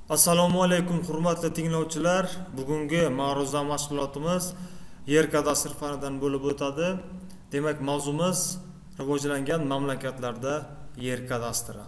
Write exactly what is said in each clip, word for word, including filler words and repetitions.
Assalomu alaykum hurmatli tinglovchilar. Bugungi ma'ruza mashg'ulotimiz yer kadastr fanidan bo'lib o'tadi. Demak, mavzumiz rivojlangan mamlakatlarda yer kadastri.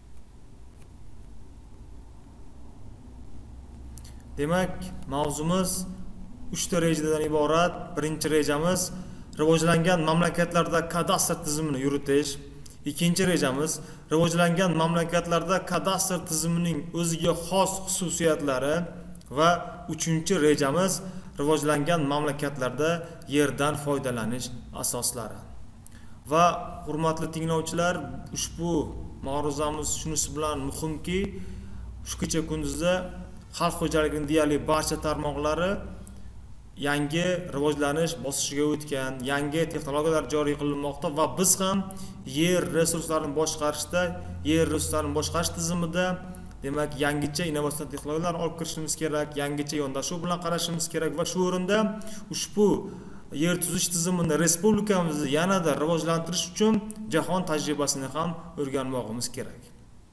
Demak, mavzumiz uchta rejadan iborat. Birinchi rejamiz rivojlangan mamlakatlarda kadastr tizimini yuritish. Ikkinchi rejamiz rivojlangan mamlakatlarda kadastr tizimining o'ziga xos xususiyatlari va uchinchi rejamiz rivojlangan mamlakatlarda yerdan foydalanish asoslari. Va hurmatli tinglovchilar, ushbu ma'ruzamiz shunisi bilan muhimki, shu kecha kunduzda xalq xo'jaligining deyarli barcha tarmoqlari yangi rivojlanish bosqichiga o'tgan, yangi texnologiyalar joriy qilinmoqda va biz ham yer resurslarini boshqarishda, yer resurslarini boshqarish tizimida demak yangicha innovatsion texnologiyalarni olib kirishimiz kerak, yangicha yondashuv bilan qarashimiz kerak va shu o'rinda ushbu yer tuzish tizimini respublikamizni yanada rivojlantirish uchun jahon tajribasini ham o'rganmoqimiz kerak.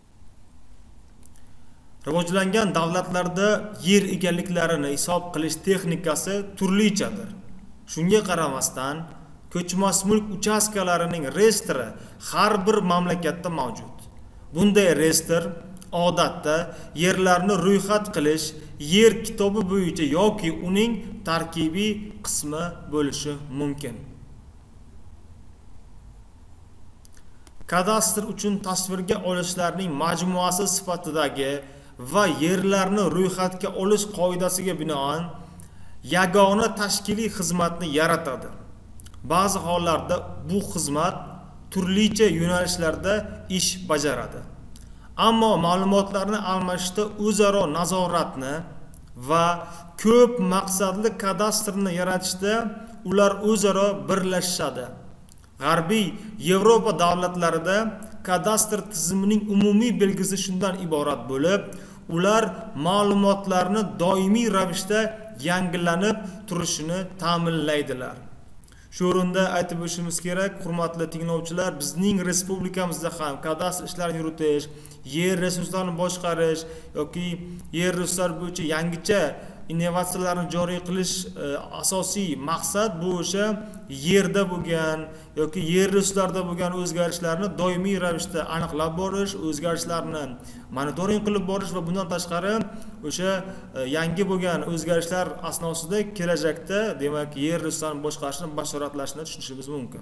Rivojlangan davlatlarda yer egalliklarini hisob qilish texnikasi turlichadir. Shunga qaramasdan, ko'chmas mulk uchastkalarining reyestri har bir mamlakatda mavjud. Bunday reyestr odatda yerlarni ro'yxat qilish yer kitobi bo'yicha yoki uning tarkibiy qismi bo'lishi mumkin. Kadastr uchun tasvirga olishlarning majmuasi sifatidagi va yerlarni ro'yxatga olish qoidasiga binoan yagona tashkiliy xizmatni yaratadi. Ba'zi hollarda bu xizmat turlicha yo'nalishlarda ish bajaradi. Ammo ma'lumotlarni almashishda o'zaro nazoratni va ko'p maqsadli kadastrni yaratishda ular o'zaro birlashadi. G'arbiy Yevropa davlatlarida kadastr tizimining umumiy belgisi shundan iborat bo'lib, ular ma'lumotlarni doimiy ravishda yangilanib turishini ta'minlaydilar. Shu o'rinda aytib o'tishimiz kerak, hurmatli tinglovchilar, bizning respublikamizda ham kadastr ishlarini yuritish, yer resurslarini boshqarish yoki yer resurslari bo'yicha yangicha innovatsiyalarni joriy qilish e, asosiy maqsad bu o'sha yerda bo'lgan yoki yer resurslarida bo'lgan o'zgarishlarni doimiy ravishda aniqlab borish, o'zgarishlarni monitoring qilib borish va bundan tashqari o'sha e, yangi bo'lgan o'zgarishlar asnosida kelajakda demak yer resurslarini boshqarishni bashoratlashni tushunishimiz mumkin.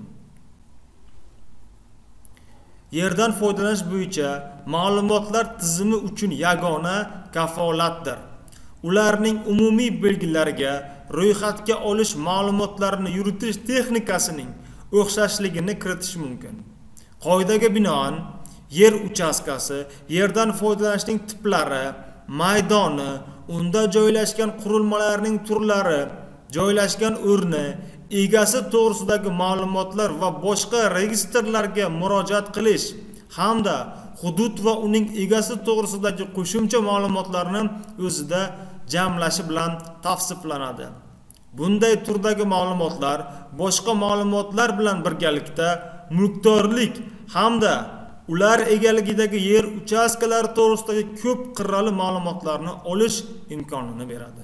Yerdan foydalanish bo'yicha ma'lumotlar tizimi uchun yagona kafolatdir. Ularning umumiy belgilariga ro'yxatga olish ma'lumotlarini yuritish texnikasining o'xshashligini kiritish mumkin. Qoidaga binoan yer uchastkasi, yerdan foydalanishning tiplari, maydoni, unda joylashgan qurilmalarning turlari, joylashgan o'rni, egasi to'g'risidagi ma'lumotlar va boshqa registrlarga murojaat qilish hamda hudud va uning egasi to'g'risidagi qo'shimcha ma'lumotlarni o'zida jamlashi bilan tavsiflanadi. Bunday turdagi ma'lumotlar boshqa ma'lumotlar bilan birgalikda mulkdorlik hamda ular egaligidagi yer uchastkalari to'g'risidagi ko'p qirrali ma'lumotlarni olish imkonini beradi.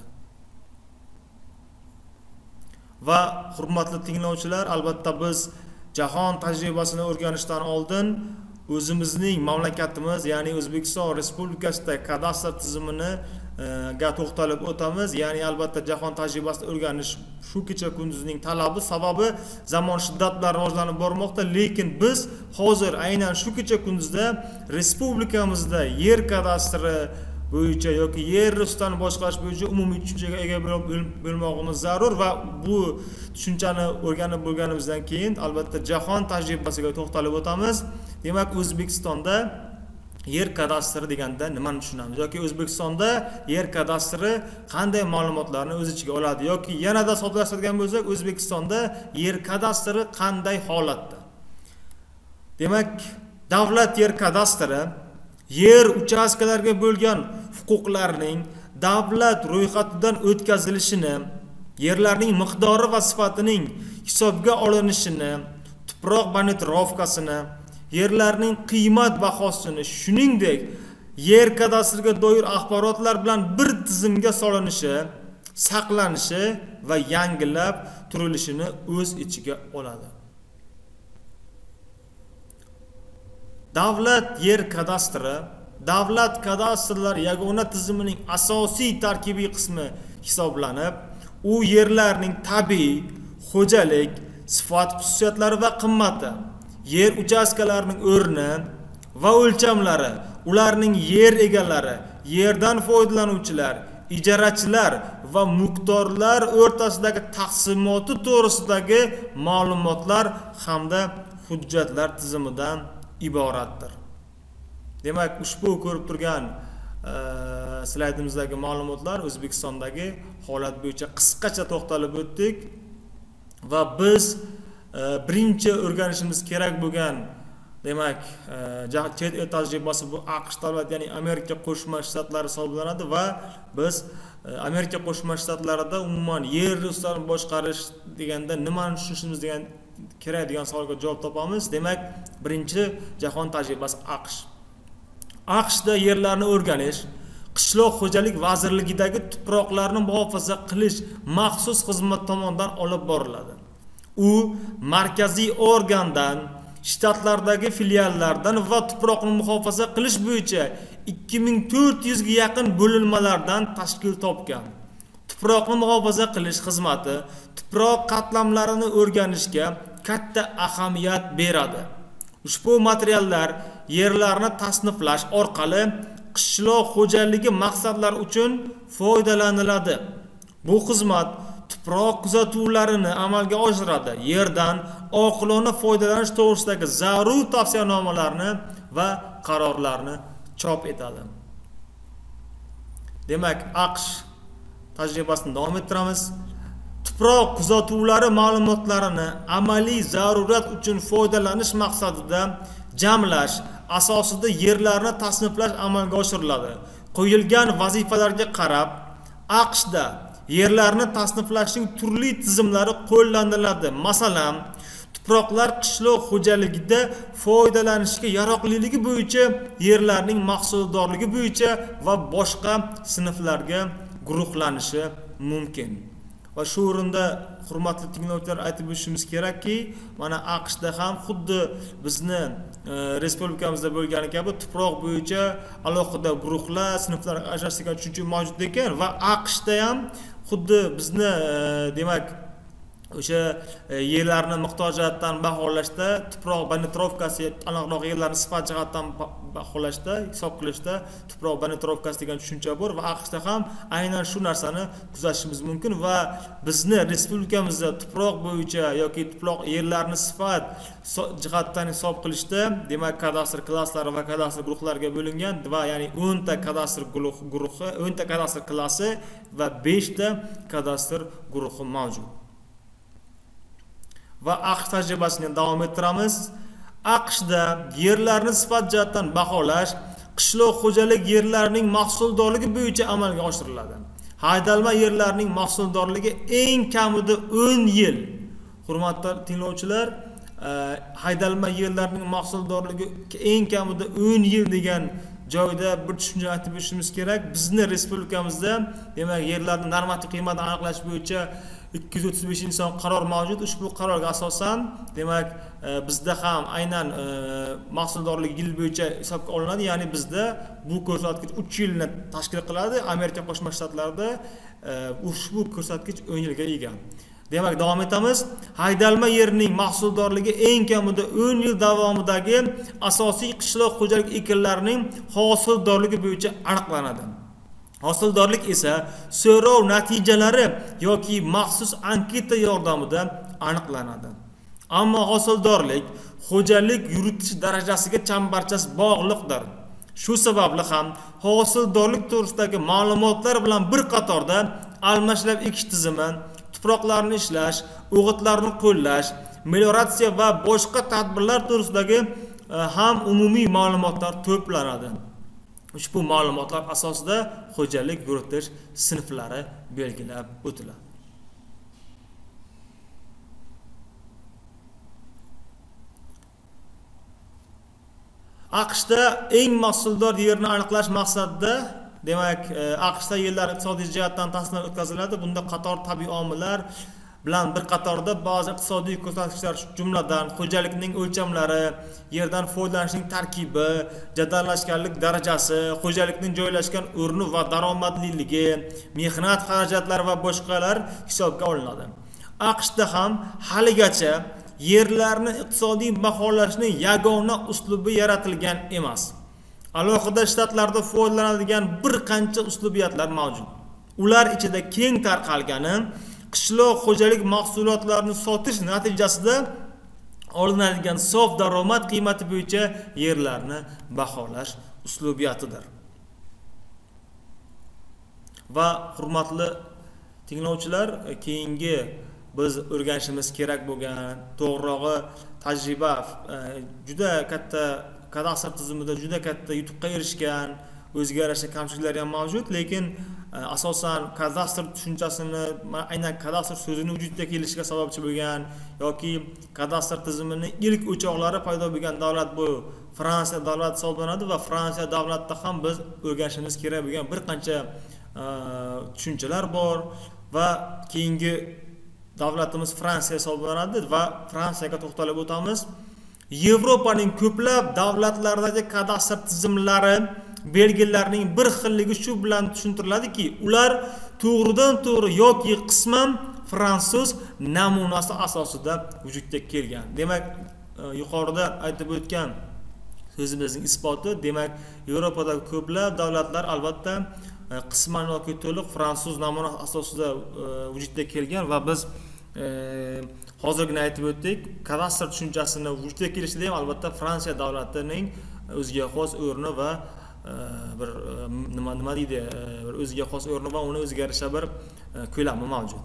Va hurmatli tinglovchilar, albatta biz jahon tajribasini o'rganishdan oldin o'zimizning mamlakatimiz, ya'ni O'zbekiston Respublikasida kadastr tizimini ga to'xtalib o'tamiz. Ya'ni albatta jahon tajribasini o'rganish shu kecha kunduzning talabi, sababi zamon shiddat bilan rivojlanib bormoqda, lekin biz hozir aynan shu kecha kunduzda respublikamizda yer kadastri bo'yicha yoki yer resurslarini boshqarish bo'yicha umumiy tushunchaga ega bo'lmoqimiz zarur va bu tushunchani o'rganib bo'lganimizdan keyin albatta jahon tajribasiga to'xtalib o'tamiz. Demak, O'zbekistonda yer kadastri deganda nimani tushunamiz yoki O'zbekistonda yer kadastri qanday ma'lumotlarni o'z ichiga oladi yoki yanada soddalashtirgan bo'lsak, O'zbekistonda yer kadastri qanday holatda? Demak, davlat yer kadastri yer uchastkalariga bo'lgan huquqlarning davlat ro'yxatidan o'tkazilishini, yerlarning miqdori va sifatining hisobga olinishini, tuproq bonirovkasini, yerlarning qiymat bahosini, shuningdek yer kadastriga doir axborotlar bilan bir tizimga solinishi, saqlanishi va yangilab turilishini o'z ichiga oladi. Davlat yer kadastri davlat kadastrlar yagona tizimining asosiy tarkibiy qismi hisoblanib, u yerlarning tabiiy, xo'jalik, sifat xususiyatlari va qimmati, yer uchastkalarining o'rni va o'lchamlari, ularning yer egalari, yerdan foydalanuvchilar, ijarachilar va mulkdorlar o'rtasidagi taqsimoti to'g'risidagi ma'lumotlar hamda hujjatlar tizimidan iboratdir. Demak, ushbu ko'rib turgan slaydimizdagi ma'lumotlar O'zbekistondagi holat bo'yicha qisqacha to'xtalib o'tdik va biz birinchi o'rganishimiz kerak bo'lgan, demak, chet el tajribasi bu AQSh davlat, ya'ni Amerika Qo'shma Shtatlari hisoblanadi va biz Amerika Qo'shma Shtatlarida umuman yer resurslarini boshqarish deganda nimani tushunishimiz degan kerak degan savolga javob topamiz. Demak, birinchi jahon tajribasi AQSh. AQShda yerlarni o'rganish qishloq xo'jalik vazirligidagi tuproqlarni muhofaza qilish maxsus xizmat tomonidan olib boriladi. U markaziy organdan, shtatlardagi filiallardan va tuproqni muhofaza qilish bo'yicha ikki ming to'rt yuz ga yaqin bo'linmalardan tashkil topgan. Tuproqni muhofaza qilish xizmati tuproq qatlamlarini o'rganishga katta ahamiyat beradi. Ushbu materiallar yerlarni tasniflash orqali qishloq xo'jaligi maqsadlari uchun foydalaniladi. Bu xizmat tuproq kuzatuvlarini amalga oshiradi. Yerdan oqilona foydalanish to'g'risidagi zarur tavsiyanomalarni va qarorlarni chop etadi. Demak, AQSh tajribasini davom ettiramiz. Tuproq kuzatuvlari ma'lumotlarini amaliy zarurat uchun foydalanish maqsadida jamlash asosida yerlarni tasniflash amalga oshiriladi. Qo'yilgan vazifalarga qarab, AQShda yerlarni tasniflashning turli tizimlari qo'llaniladi. Masalan, tuproqlar qishloq xo'jaligida foydalanishga yaroqliligi bo'yicha, yerlarning mahsuldorligi bo'yicha va boshqa sinflarga guruhlanishi mumkin. Va shu o'rinda hurmatli tinglovchilar aytib o'tishimiz kerakki, mana AQShda ham xuddi bizni e, respublikamizda bo'lgani kabi tuproq bo'yicha alohida guruhlar, sinflar ajrashgan tushuncha mavjud ekan va AQShda ham xuddi bizni e, demak o'sha yerlarni miqdor jihatdan baholashda, tuproq banitrovkasi, aniqroq yerlarni sifat jihatdan baholashda, hisob qilishda tuproq banitrovkasi degan tushuncha bor va AQShda ham aynan shu narsani kuzatishimiz mumkin va bizni respublikamizda tuproq bo'yicha yoki tuproq yerlarni sifat jihatdan hisob qilishda, demak, kadastr klasslari va kadastr guruhlariga bo'lingan va ya'ni o'n ta kadastr guruhi, o'n ta kadastr klassi va besh ta kadastr guruhi mavjud. Va AQSh tajribasini davom ettiramiz. AQShda yerlarni sifat jihatdan baholash qishloq xo'jalik yerlarining mahsuldorligi bo'yicha amalga oshiriladi. Haydalma yerlarning mahsuldorligi eng kamida o'n yil. Hurmatli tinglovchilar, haydalma yerlarning mahsuldorligi eng kamida o'n yil degan joyda bir tushuncha aytib o'tishimiz kerak. Bizni respublikamizda, demak, yerlarning normativ qiymatini aniqlash bo'yicha ikki yuz o'ttiz beshinchi son qaror mavjud. Ushbu qarorga asosan, demak, bizda ham aynan mahsuldorlik yil bo'yicha hisobga olinadi. Ya'ni bizda bu ko'rsatkich uch yilni tashkil qiladi. Amerika Qo'shma Shtatlarida ushbu ko'rsatkich o'n yilga ega. Demak, davom etamiz. Haydalma yerning mahsuldorligi eng kamida o'n yil davomidagi asosiy qishloq xo'jalik ekinlarining hosildorligi bo'yicha aniqlanadi. Hosildorlik esa so'rov natijalari yoki maxsus anketa yordamida aniqlanadi. Ammo hosildorlik xo'jalik yuritish darajasiga chambarchas bog'liqdir. Shu sababli ham hosildorlik to'g'risidagi ma'lumotlar bilan bir qatorda almashlab ekish tizimi, tuproqlarni ishlash, o'g'itlarni qo'llash, melioratsiya va boshqa tadbirlar to'g'risidagi ham umumiy ma'lumotlar to'planadi. Ushbu ma'lumotlar asosida xo'jalik yuritish sinflari belgilab o'tiladi. AQShda eng mahsuldor yerni aniqlash maqsadida, demak, AQShda yerlar iqtisodiy jihatdan tasnifdan o'tkaziladi. Bunda qator tabiiy omillar bilan bir qatorda ba'zi iqtisodiy ko'rsatkichlar, jumladan xo'jalikning o'lchamlari, yerdan foydalanishning tarkibi, jadallashganlik darajasi, xo'jalikning joylashgan o'rni va daromadliligi, mehnat xarajatlari va boshqalar hisobga olinadi. AQShda ham haligacha yerlarni iqtisodiy baholashning yagona uslubi yaratilgan emas. Alohida shtatlarda foydalanadigan bir qancha uslubiyatlar mavjud. Ular ichida keng tarqalgani qishloq xo'jalik mahsulotlarini sotish natijasida olinadigan sof daromad qiymati bo'yicha yerlarni baholash uslubiyatidir. Va hurmatli tinglovchilar, keyingi biz o'rganishimiz kerak bo'lgan, to'g'rirog'i tajriba juda katta kadastr tizimida juda katta yutuqqa erishgan, o'ziga yarasha kamchiliklar ham mavjud, lekin asosan kadastr tushunchasini, aynan kadastr so'zini vujudga kelishiga sababchi bo'lgan yoki kadastr tizimining ilk o'choqlari paydo bo'lgan davlat bu Fransiya davlati hisoblanadi va Fransiya davlatida ham biz o'rganishimiz kerak bo'lgan bir qancha tushunchalar bor va keyingi davlatimiz Fransiya hisoblanadi va Fransiyaga to'xtalib o'tamiz. Yevropaning ko'plab davlatlaridagi kadastr tizimlari belgilarning bir xilligi shu bilan tushuntiriladi-ki, ular to'g'ridan to'g'ri yoki qisman fransuz namunasi asosida vujudga kelgan. Demak, yuqorida aytib o'tgan so'zimizning isboti, demak, Yevropada ko'plab davlatlar albatta qisman yoki to'liq fransuz namunasi asosida vujudga kelgan va biz hozirgina aytib o'tdik, kadastr tushunchasini vujudga kelishida ham albatta Fransiya davlatining o'ziga xos o'rni va bir nima nima deydi, bir o'ziga xos o'rni va uni o'ziga yarasha bir ko'lami mavjud.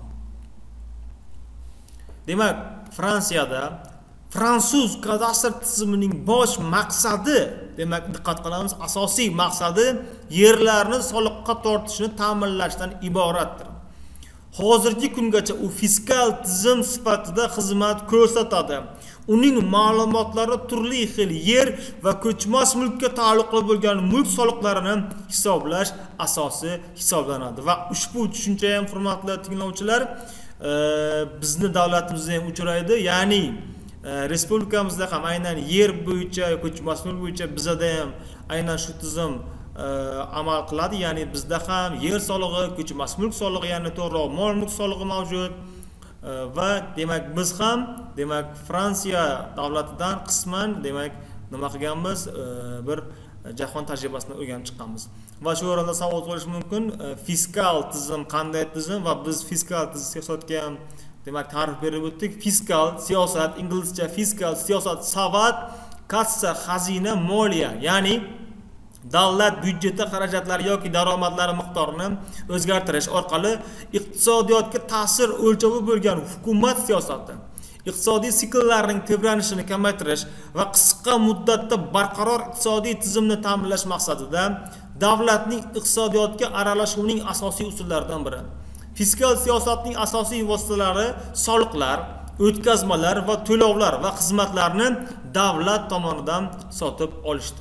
Demak, Fransiyada fransuz kadastr tizimining bosh maqsadi, demak, diqqat qilamiz, asosiy maqsadi yerlarni soliqqa tortishni ta'minlashdan iboratdir. Hozirgi kungacha u fiskal tizim sifatida xizmat ko'rsatadi. Uning ma'lumotlari turli xil yer va ko'chmas mulkka taalluqli bo'lgan mulk soliqlarini hisoblash asosi hisoblanadi. Va ushbu tushuncha ham, hurmatli tinglovchilar, bizni davlatimizda ham uchraydi. Ya'ni respublikamizda ham aynan yer bo'yicha, ko'chmas mulk bo'yicha bizda ham aynan shu tizim amal qiladi. Ya'ni bizda ham yer solig'i, ko'chmas mulk solig'i, ya'ni to'g'riroq mol mulk solig'i mavjud. Va demak biz ham, demak, Fransiya davlatidan qisman, demak, nima qilganmiz, bir jahon tajribasini o'rganib chiqqanmiz. Va shu o'rinda savol tug'ilishi mumkin, fiskal tizim qanday tizim va biz fiskal siyosatga ham, demak, ta'rif berib o'tdik. Fiskal siyosat, inglizcha fiskal siyosat, savat, kassa, xazina, moliya, ya'ni davlat byudjeti xarajatlari yoki daromadlari miqdorini o'zgartirish orqali iqtisodiyotga ta'sir o'lchovi bo'lgan hukumat siyosati, iqtisodiy sikllarning tebranishini kamaytirish va qisqa muddatda barqaror iqtisodiy tizimni ta'minlash maqsadida davlatning iqtisodiyotga aralashuvining asosiy usullaridan biri. Fiskal siyosatning asosiy vositalari soliqlar, o'tkazmalar va to'lovlar va xizmatlarni davlat tomonidan sotib olishdir.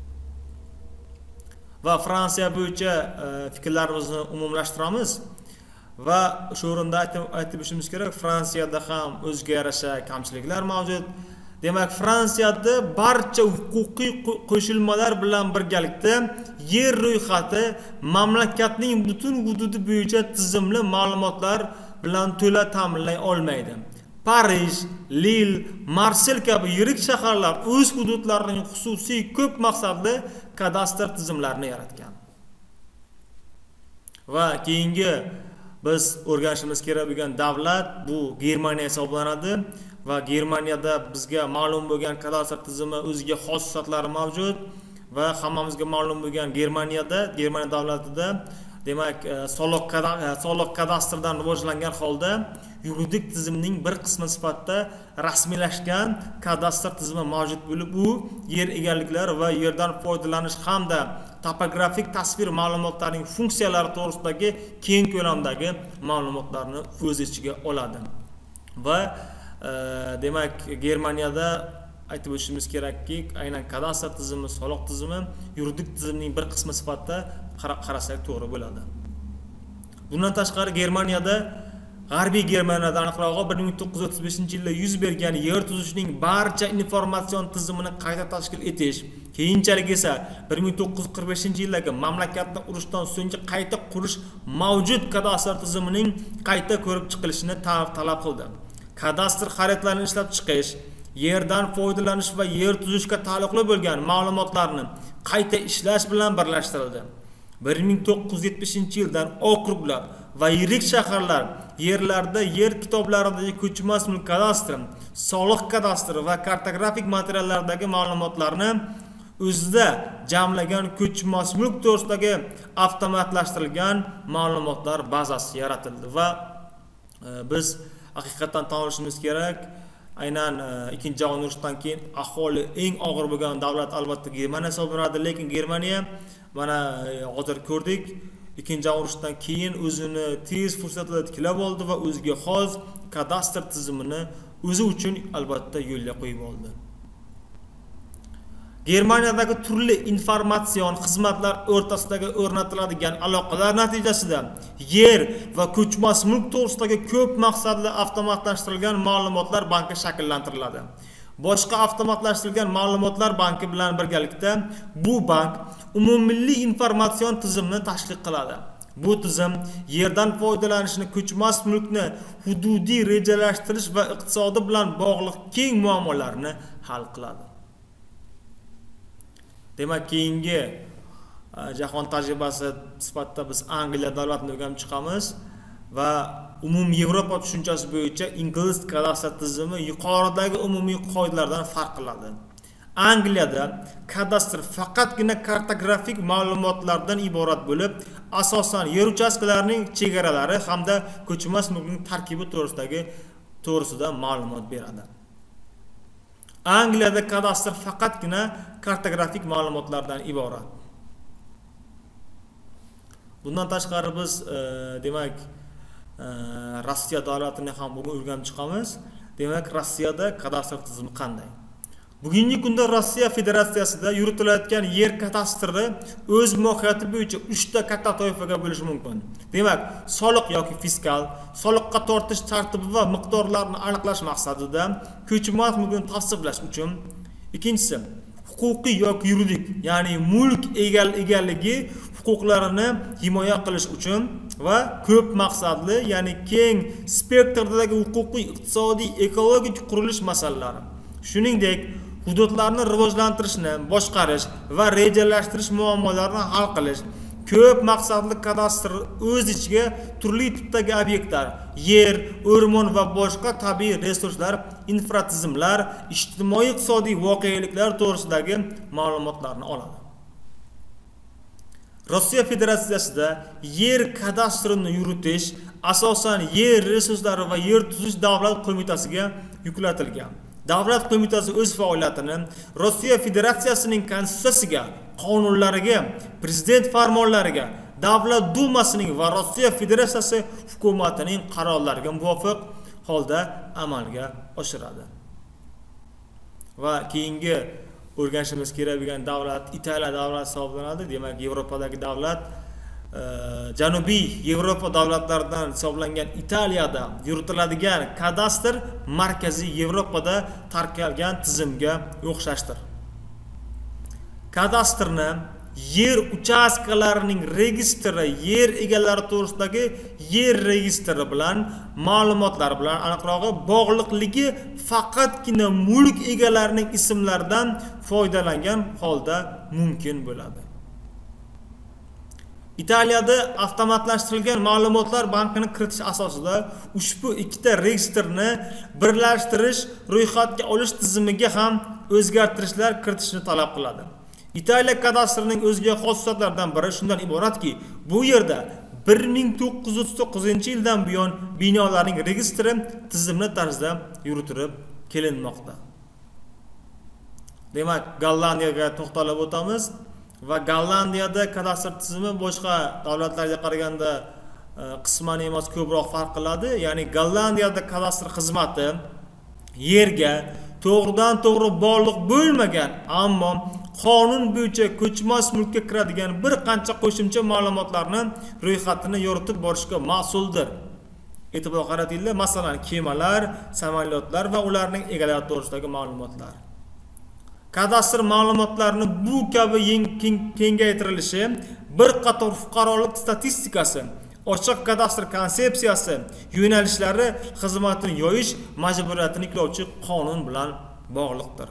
Va Fransiya bo'yicha fikrlarimizni umumlashtiramiz va shu o'rinda aytib o'tishimiz kerak, Fransiyada ham o'ziga yarasha kamchiliklar mavjud. Demak, Fransiyada barcha huquqiy qo'shilmalar bilan birgalikda yer ro'yxati mamlakatning butun hududi bo'yicha tizimli ma'lumotlar bilan to'la ta'minlay olmaydi. Parij, Lille, Marsel kabi yirik shaharlar o'z hududlarining xususiy ko'p maqsadli kadastr tizimlarini yaratgan. Va keyingi biz o'rganishimiz kerak bo'lgan davlat bu Germaniya hisoblanadi va Germaniyada bizga ma'lum bo'lgan kadastr tizimi o'ziga xos xususiyatlari mavjud va hammamizga ma'lum bo'lgan Germaniyada, Germaniya davlatida, demak, soliq soliq kadastrdan rivojlangan holda yuridik tizimning bir qismi sifatida rasmiylashgan kadastr tizimi mavjud bo'lib, u yer egalliklari va yerdan foydalanish hamda topografik tasvir ma'lumotlarining funksiyalari to'g'risidagi keng ko'lamdagi ma'lumotlarni o'z ichiga oladi. Va e, demak, Germaniyada aytib o'tishimiz kerakki, aynan kadastr tizimi, soliq tizimi yuridik tizimning bir qismi sifatida qarasak to'g'ri bo'ladi. Bundan tashqari Germaniyada, G'arbiy Germaniyada aniqrog'i bir ming to'qqiz yuz o'ttiz beshinchi yilda yuz bergan yer tuzishning barcha informatsion tizimini qayta tashkil etish, keyinchalik esa bir ming to'qqiz yuz qirq beshinchi yildagi mamlakatni urushdan so'nggi qayta qurish mavjud kadastr tizimining qayta ko'rib chiqilishini talab qildi. Kadastr xaritalarini ishlab chiqish, yerdan foydalanish va yer tuzishga taalluqli bo'lgan ma'lumotlarni qayta ishlash bilan birlashtirildi. bir ming to'qqiz yuz yetmishinchi yildan okruglar va yirik shaharlar yerlarda yer kitoblaridagi ko'chmas mulk kadastri, soliq kadastri va kartografik materiallardagi ma'lumotlarni o'zida jamlagan ko'chmas mulk to'g'risidagi avtomatlashtirilgan ma'lumotlar bazasi yaratildi va e, biz haqiqatan tan olishimiz kerak, aynan ikkinchi jahon urushidan keyin aholi eng og'ir bo'lgan davlat albatta Germaniya hisoblanadi, lekin Germaniya mana hozir ko'rdik, ikkinchi jahon urushidan keyin o'zini tez fursatda tiklab oldi va o'ziga xos kadastr tizimini o'zi uchun albatta yo'lga qo'yib oldi. Germaniyadagi turli informatsion xizmatlar o'rtasidagi o'rnatiladigan aloqalar natijasida yer va ko'chmas mulk to'g'risidagi ko'p maqsadli avtomatlashtirilgan ma'lumotlar banki shakllantiriladi. Boshqa avtomatlashtirilgan ma'lumotlar banki bilan birgalikda bu bank umummilliy informatsion tizimni tashkil qiladi. Bu tizim yerdan foydalanishni, ko'chmas mulkni hududiy rejalashtirish va iqtisodi bilan bog'liq keng muammolarni hal qiladi. Demak, keyingi jahon tajribasi sifatida biz Angliya davlatini o'rganib chiqamiz va umumiy Yevropa tushunchasi bo'yicha ingliz kadastr tizimi yuqoridagi umumiy qoidalardan farq qiladi. Angliyada kadastr faqatgina kartografik ma'lumotlardan iborat bo'lib, asosan yer uchastkalarining chegaralari hamda ko'chmas mulkning tarkibi to'g'risidagi to'g'risida ma'lumot beradi. Angliyada kadastr faqatgina kartografik ma'lumotlardan iborat. Bundan tashqari biz e, demak e, Rossiya davlatini ham bugun o'rganib chiqamiz. Demak, Rossiyada kadastr tizimi qanday? Bugungi kunda Rossiya Federatsiyasida yuritilayotgan yer kadastri o'z mohiyati bo'yicha uchta katta toifaga bo'lishi mumkin. Demak, soliq yoki fiskal, soliqqa tortish tartibi va miqdorlarini aniqlash maqsadida ko'chmas mulkni tasdiqlash uchun, ikkinchisi huquqiy yoki yuridik, ya'ni mulk egal egaligi huquqlarini himoya qilish uchun va ko'p maqsadli, ya'ni keng spektrdagi huquqiy, iqtisodiy, ekologik qurilish masalalari. Shuningdek, hududlarni rivojlantirishni, boshqarish va rejalashtirish muammolarini hal qilish, ko'p maqsadli kadastr o'z ichiga turli tipdagi obyektlar, yer, o'rmon va boshqa tabiiy resurslar, infratizimlar, ijtimoiy-iqtisodiy voqeliklar to'g'risidagi ma'lumotlarni oladi. Rossiya Federatsiyasida yer kadastrini yuritish asosan yer resurslari va yer tuzish davlat qo'mitasiga yuklatilgan. Davlat qo'mitasi o'z faoliyatini Rossiya Federatsiyasining konstitutsiyasiga, qonunlariga, prezident farmonlariga, Davlat dumasining va Rossiya Federatsiyasi hukumatining qarorlariga muvofiq holda amalga oshiradi. Va keyingi o'rganishimiz kerak bo'lgan davlat Italiya davlati hisoblanadi. Demak, Yevropadagi davlat Janubiy Yevropa davlatlaridan hisoblangan Italiyada yuritiladigan kadastr markaziy Yevropada tarqalgan tizimga o'xshashdir. Kadastrni yer uchastkalarining registri, yer egalari to'g'risidagi yer registri bilan ma'lumotlar bilan aniqrog'i bog'liqligi faqatgina mulk egalarining ismlaridan foydalangan holda mumkin bo'ladi. Italiyada avtomatlashtirilgan ma'lumotlar bankini kiritish asosida ushbu ikkita registrni birlashtirish, ro'yxatga olish tizimiga ham o'zgartirishlar kiritishni talab qiladi. Italiya kadastrining o'ziga xos xususiyatlaridan biri shundan iboratki, bu yerda bir ming to'qqiz yuz o'ttiz to'qqizinchi yildan buyon binolarning registri tizimli tarzda yuritilib kelinmoqda. Demak, Gollandiyaga to'xtalib o'tamiz. Va Gollandiyada kadastr tizimi boshqa davlatlarga qaraganda qisman emas ko'proq farq qiladi. Ya'ni Gollandiyada kadastr xizmati yerga, to'g'ridan to'g'ri bog'liq bo'lmagan, ammo qonun bo'yicha ko'chmas mulkka kiradigan bir qancha qo'shimcha ma'lumotlarni ro'yxatini yoritib borishga mas'uldir. E'tibor qaratinglar, masalan, kemalar, samolyotlar va ularning egalari to'g'risidagi ma'lumotlar. Kadastr ma'lumotlarini bu kabi kengaytirilishi bir qator fuqarolik statistikasi, ochiq kadastr konsepsiyasi, yo'nalishlari xizmatini yoyish majburiyatini yuklovchi qonun bilan bog'liqdir.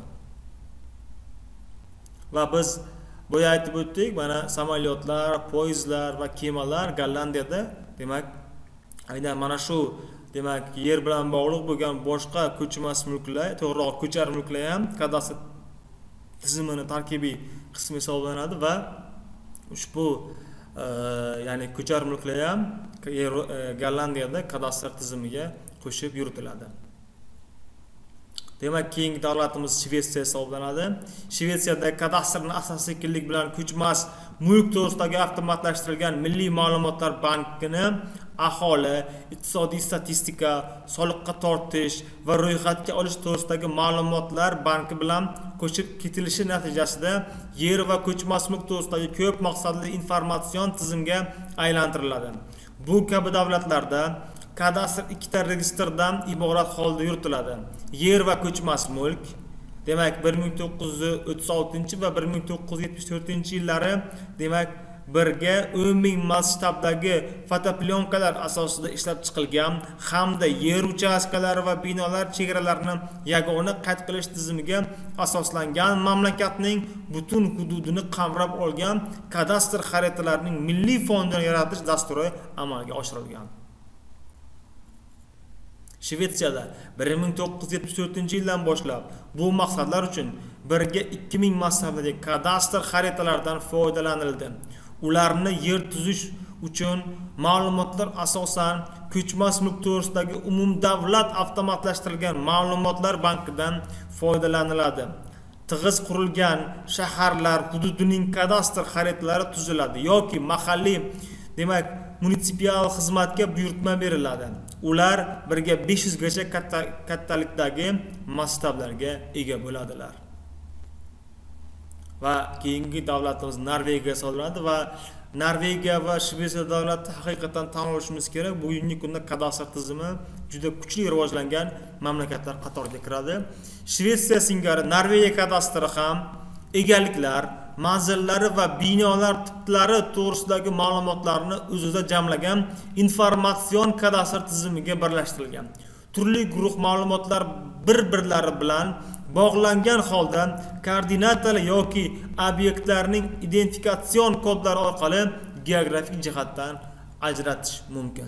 Va biz boya aytib o'tdik, mana samolyotlar, poyezdlar va kemalar Gollandiyada, demak, aynan mana shu, demak, yer bilan bog'liq bo'lgan boshqa ko'chmas mulklar, to'g'riroq ko'char mulklar ham kadastr tizimining tarkibiy qismi hisoblanadi va ushbu e, ya'ni ko'char mulklar ham e, Gollandiyada kadastr tizimiga qo'shib yuritiladi. Demak, keyingi davlatimiz Shvetsiya hisoblanadi. Shvetsiyada kadastrning asosiy erkinlik bilan ko'chmas mulk to'g'risidagi avtomatlashtirilgan milliy ma'lumotlar bankini aholi, iqtisodiy statistika, soliqqa tortish va ro'yxatga olish to'g'risidagi ma'lumotlar banki bilan qo'shib ketilishi natijasida yer va ko'chmas mulk to'g'risidagi ko'p maqsadli informatsion tizimga aylantiriladi. Bu kabi davlatlarda kadastr ikkita registrdan iborat holda yuritiladi. Yer va ko'chmas mulk, demak bir ming to'qqiz yuz o'ttiz oltinchi va bir ming to'qqiz yuz yetmish to'rtinchi yillari, demak birga o'n ming masshtabdagi fotoplyonkalar asosida ishlab chiqilgan hamda yer uchastkalari va binolar chegaralarini yagona qayd qilish tizimiga asoslangan mamlakatning butun hududini qamrab olgan kadastr xaritalarining milliy fondini yaratish dasturi amalga oshirilgan. Shvetsiyada bir ming to'qqiz yuz yetmish to'rtinchi yildan boshlab bu maqsadlar uchun birga ikki ming masshtabdagi kadastr xaritalaridan foydalanildi. Ularni yer tuzish uchun ma'lumotlar asosan ko'chmas mulk to'g'risidagi umumdavlat avtomatlashtirilgan ma'lumotlar bankidan foydalaniladi. Tig'iz qurilgan shaharlar hududining kadastr xaritalari tuziladi yoki mahalliy, demak, munitsipal xizmatga buyurtma beriladi. Ular birga besh yuz gacha kattalikdagi masshtablarga ega bo'ladilar. Va keyingi davlatimiz Norvegiya hisoblanadi va Norvegiya va Shvetsiya davlati haqiqatan tan olishimiz kerak. Bugungi kunda kadastr tizimi juda kuchli rivojlangan mamlakatlar qatoriga kiradi. Shvetsiya singari Norvegiya kadastri ham egaliklar, manzillari va binolar tiplari to'g'risidagi ma'lumotlarni o'zida jamlagan informatsion kadastr tizimiga birlashtirilgan. Turli guruh ma'lumotlar bir-birlari bilan bog'langan holda koordinatalar yoki obyektlarning identifikatsion kodlari orqali geografik jihatdan ajratish mumkin.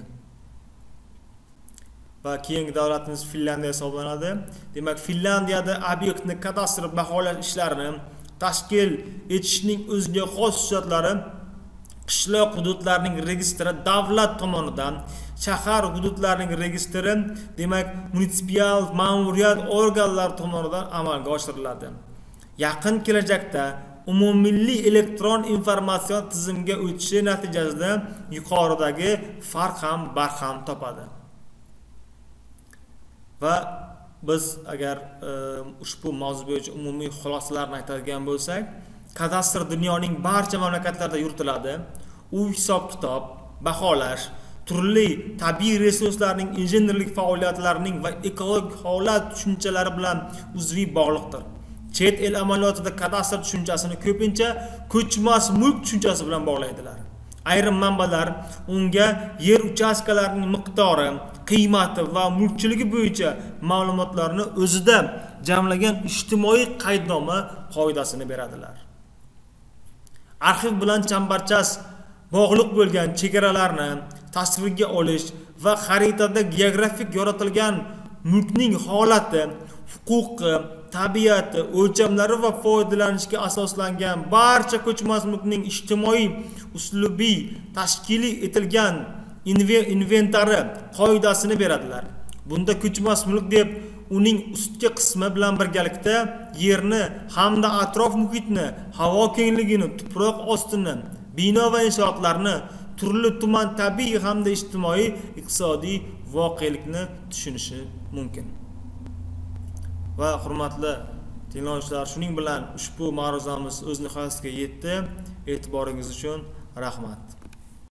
Va keyingi davlatimiz Finlandiya hisoblanadi. Demak, Finlandiyada obyektni kadastr baholash ishlarini tashkil etishning o'ziga xos xususiyatlari qishloq hududlarining registri davlat tomonidan, shahar hududlarining registri, demak, munitsipal ma'muriyat organlari tomonidan amalga oshiriladi. Yaqin kelajakda umummilliy elektron informatsion tizimga o'tishi natijasida yuqoridagi farq ham barham topadi. Va biz agar e, ushbu mavzu bo'yicha umumiy xulosalarni aytadigan bo'lsak, kadastr dunyoning barcha mamlakatlarida yuritiladi. U hisob-kitob, baholash, turli tabiiy resurslarning injenerlik faoliyatlarining va ekologik holat tushunchalari bilan uzviy bog'liqdir. Chet el amaliyotida kadastr tushunchasini ko'pincha ko'chmas mulk tushunchasi bilan bog'laydilar. Ayrim manbalar unga yer uchastkalarining miqdori, qiymati va mulkchiligi bo'yicha ma'lumotlarni o'zida jamlagan ijtimoiy qaydnoma qoidasini beradilar. Arxiv bilan chambarchas bog'liq bo'lgan chegaralarni tasvirga olish va xaritada geografik yoritilgan mulkning holati, huquqi, tabiati, o'lchamlari va foydalanishga asoslangan barcha ko'chmas mulkning ijtimoiy, uslubiy, tashkiliy etilgan inventari qoidasini beradilar. Bunda ko'chmas mulk deb uning ustki qismi bilan birgalikda yerni hamda atrof muhitni, havo kengligini, tuproq ostini, bino va inshootlarni, turli tuman tabiiy hamda ijtimoiy, iqtisodiy voqelikni tushunishi mumkin. Va hurmatli tinglovchilar, shuning bilan ushbu ma'ruzamiz o'z nihoyasiga yetdi. E'tiboringiz uchun rahmat.